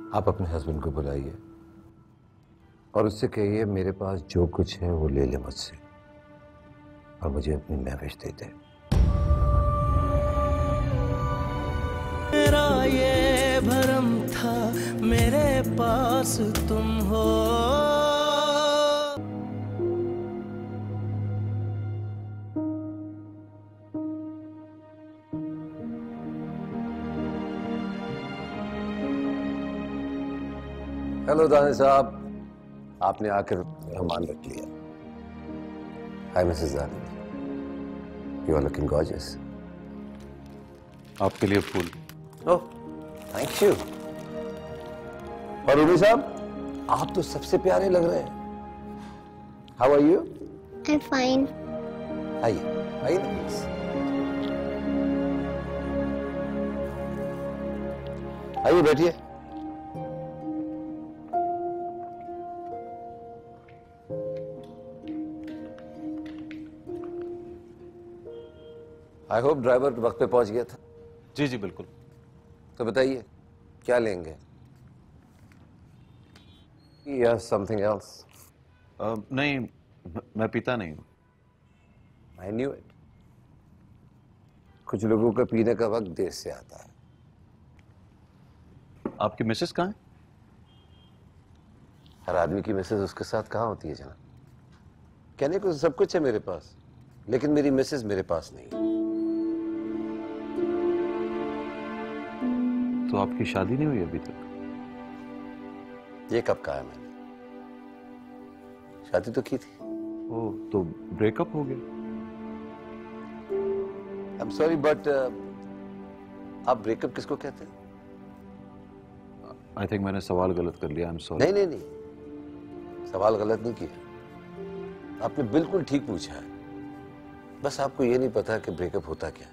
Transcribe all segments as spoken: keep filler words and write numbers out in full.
आप अपने हस्बैंड को बुलाइए और उससे कहिए मेरे पास जो कुछ है वो ले ले मुझसे और मुझे अपनी महविश दे दे। मेरा ये भरम था मेरे पास तुम हो। हेलो दानिश साहब, आपने आकर मेहमान रख लिया। Hi Mrs Danish, you are looking gorgeous. आपके लिए फूल। Oh, thank you. और रूबी साहब, आप तो सबसे प्यारे लग रहे हैं। How are you? I am fine. आइए आइए ना प्लीज। आइए बैठिए। आई होप ड्राइवर वक्त पे पहुंच गया था। जी जी बिल्कुल। तो बताइए क्या लेंगे या समथिंग एल्स? नहीं, मैं पीता नहीं हूं। I knew it. कुछ लोगों का पीने का वक्त देर से आता है। आपकी मिसेस कहाँ है? हर आदमी की मिसेस उसके साथ कहाँ होती है जनाब? कहने को सब कुछ है मेरे पास, लेकिन मेरी मिसेस मेरे पास नहीं है। तो आपकी शादी नहीं हुई अभी तक? ये कब कहा है मैंने? शादी तो की थी। ओह, तो ब्रेकअप हो गया? आई एम सॉरी बट आप ब्रेकअप किसको कहते हैं? आई थिंक मैंने सवाल गलत कर लिया। I am sorry. नहीं नहीं नहीं, सवाल गलत नहीं किया, आपने बिल्कुल ठीक पूछा है। बस आपको ये नहीं पता कि ब्रेकअप होता क्या है।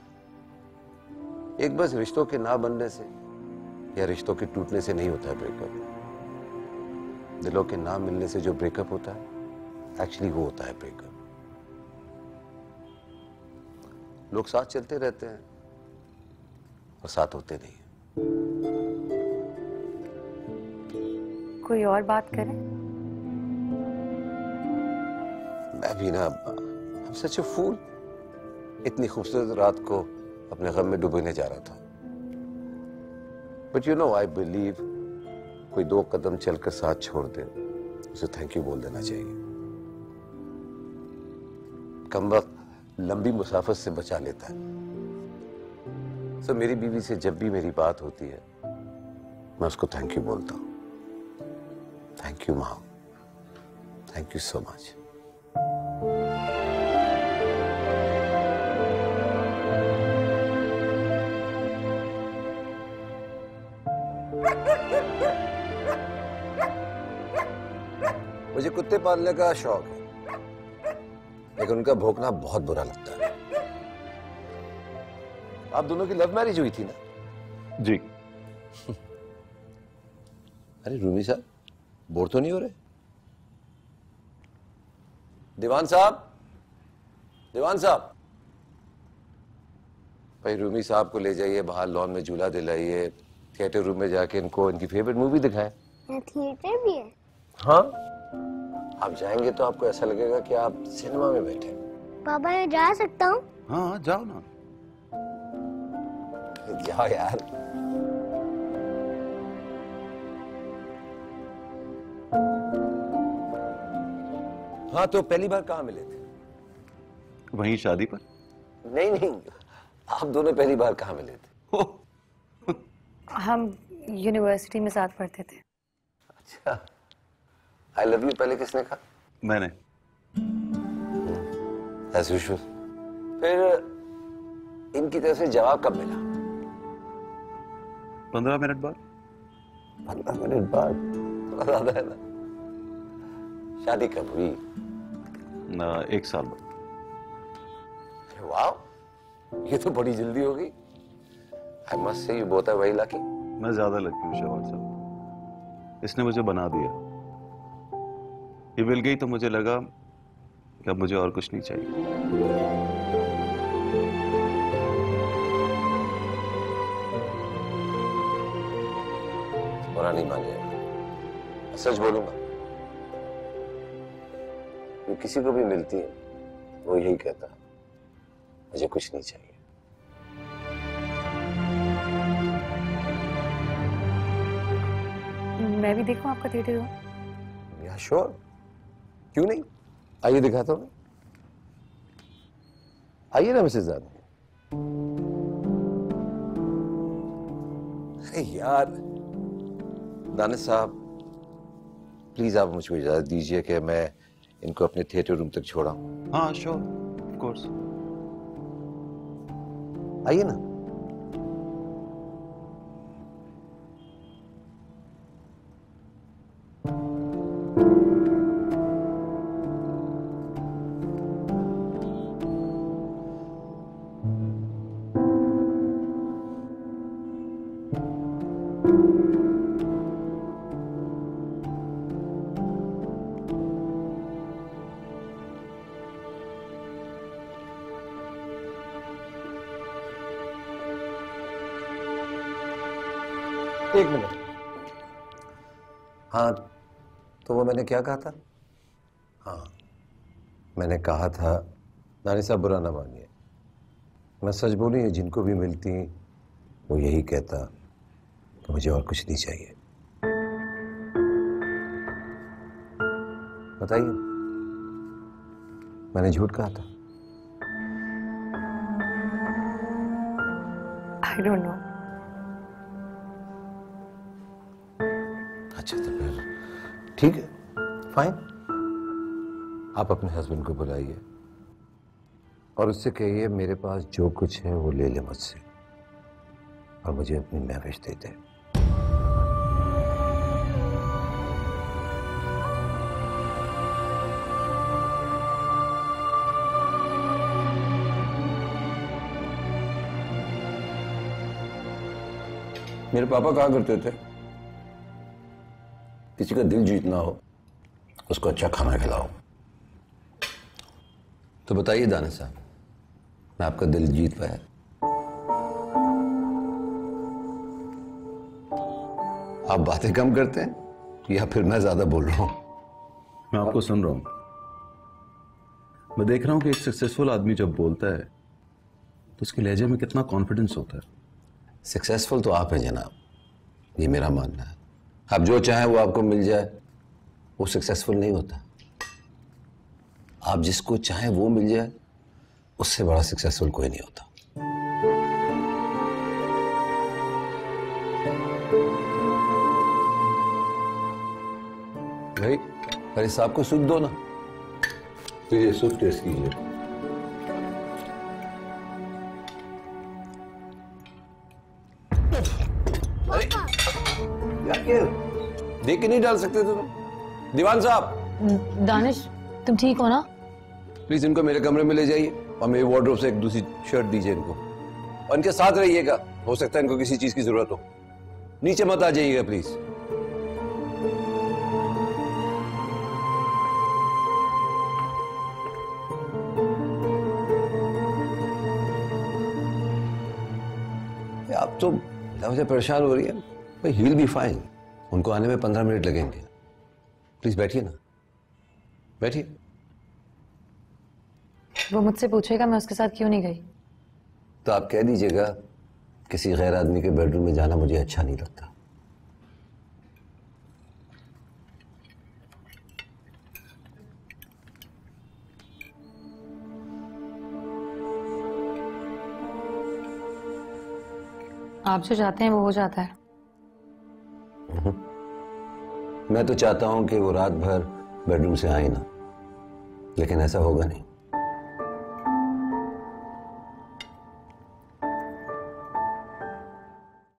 एक बस रिश्तों के ना बनने से या रिश्तों के टूटने से नहीं होता है ब्रेकअप। दिलों के ना मिलने से जो ब्रेकअप होता है, एक्चुअली वो होता है ब्रेकअप। लोग साथ चलते रहते हैं और साथ होते नहीं हैं। कोई और बात करें? मैं भी ना सच फूल, इतनी खूबसूरत रात को अपने गम में डूबने जा रहा था। But you know I believe कोई दो कदम चलकर साथ छोड़ दे, उसे थैंक यू बोल देना चाहिए। कम वक्त लंबी मुसाफत से बचा लेता है। सो so, मेरी बीवी से जब भी मेरी बात होती है मैं उसको थैंक यू बोलता हूँ। थैंक यू माँ, थैंक यू सो मच। मुझे कुत्ते पालने का शौक है, लेकिन उनका भौंकना बहुत बुरा लगता है। आप दोनों की लव मैरिज हुई थी ना? जी। अरे रूमी साहब, बोर तो नहीं हो रहे? दीवान साहब, दीवान साहब, भाई रूमी साहब को ले जाइए बाहर, लॉन में झूला दिलाइए, थिएटर रूम में जाके इनको इनकी फेवरेट मूवी दिखाएं। थिएटर भी है? हाँ, आप जाएंगे तो आपको ऐसा लगेगा कि आप सिनेमा में बैठे। पापा मैं जा सकता हूँ? हाँ जाओ ना। जाओ यार। हाँ, तो पहली बार कहाँ मिले थे? वहीं शादी पर। नहीं नहीं, आप दोनों पहली बार कहाँ मिले थे? हम यूनिवर्सिटी में साथ पढ़ते थे। अच्छा, आई लव यू पहले किसने कहा? मैंने। As usual। फिर इनकी तरफ से जवाब कब मिला? पंद्रह मिनट बाद। पंद्रह मिनट बाद? थोड़ा ज्यादा है ना। शादी कब हुई? ना, एक साल बाद। वाह, ये तो बड़ी जल्दी हो गई। I must say you both are very lucky। मैं ज्यादा लकी हूँ शवाल साहब, इसने मुझे बना दिया। ये मिल गई तो मुझे लगा कि अब मुझे और कुछ नहीं चाहिए। बुरा नहीं मानिएगा, सच बोलूंगा। ये किसी को भी मिलती है वो यही कहता है मुझे कुछ नहीं चाहिए। मैं भी देखूं आपका थिएटर रूम? या श्योर, क्यों नहीं, आइए दिखाता हूँ। आइए ना मिसेस जानवी। अरे यार दानिश साहब, प्लीज आप मुझको इजाजत दीजिए कि मैं इनको अपने थिएटर रूम तक छोड़ाऊं। हाँ श्योर, ऑफ कोर्स। आइए ना। एक मिनट। हाँ, तो वो मैंने क्या कहा था? हाँ, मैंने कहा था दानिश साहब बुरा ना मानिए, मैं सच बोली है, जिनको भी मिलती वो यही कहता कि मुझे और कुछ नहीं चाहिए। बताइए, मैंने झूठ कहा था? I don't know. अच्छा, तो फिर ठीक है, फाइन। आप अपने हस्बैंड को बुलाइए और उससे कहिए मेरे पास जो कुछ है वो ले ले मुझसे और मुझे अपनी महविश दे दे। मेरे पापा कहा करते थे किसी का दिल जीतना हो उसको अच्छा खाना खिलाओ। तो बताइए दानिश साहब, मैं आपका दिल जीत पाया? आप बातें कम करते हैं या फिर मैं ज्यादा बोल रहा हूं? मैं आपको सुन रहा हूं। मैं देख रहा हूं कि एक सक्सेसफुल आदमी जब बोलता है तो उसके लहजे में कितना कॉन्फिडेंस होता है। सक्सेसफुल तो आप हैं जनाब, ये मेरा मानना है। आप जो चाहें वो आपको मिल जाए, वो सक्सेसफुल नहीं होता। आप जिसको चाहें वो मिल जाए, उससे बड़ा सक्सेसफुल कोई नहीं होता। भाई, अरे साहब को सूप दो ना। तो ये सूप टेस्ट कीजिए। अरे देख के नहीं डाल सकते तुम? दीवान साहब। दानिश, तुम ठीक हो ना? प्लीज इनको मेरे कमरे में ले जाइए और मेरे वार्डरोब से एक दूसरी शर्ट दीजिए इनको, और इनके साथ रहिएगा। हो सकता है इनको किसी चीज की जरूरत हो। नीचे मत आ जाइएगा प्लीज। आप तो मुझे परेशान हो रही है भाई। He will be fine. उनको आने में पंद्रह मिनट लगेंगे। प्लीज बैठिए ना, बैठिए। वो मुझसे पूछेगा मैं उसके साथ क्यों नहीं गई। तो आप कह दीजिएगा किसी गैर आदमी के बेडरूम में जाना मुझे अच्छा नहीं लगता। आप जो चाहते हैं वो हो जाता है। मैं तो चाहता हूं कि वो रात भर बेडरूम से आए ना, लेकिन ऐसा होगा नहीं।